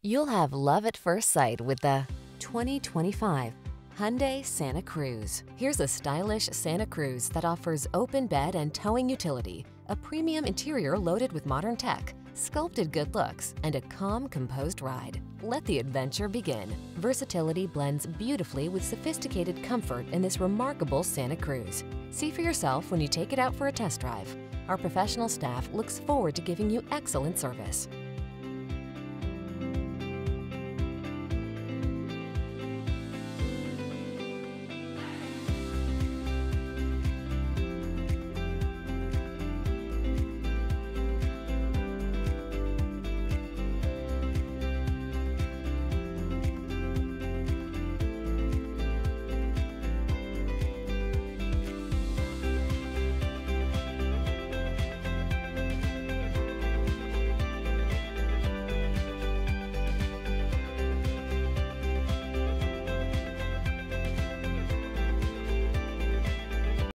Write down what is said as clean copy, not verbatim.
You'll have love at first sight with the 2025 Hyundai Santa Cruz. Here's a stylish Santa Cruz that offers open bed and towing utility, a premium interior loaded with modern tech, sculpted good looks, and a calm, composed ride. Let the adventure begin. Versatility blends beautifully with sophisticated comfort in this remarkable Santa Cruz. See for yourself when you take it out for a test drive. Our professional staff looks forward to giving you excellent service.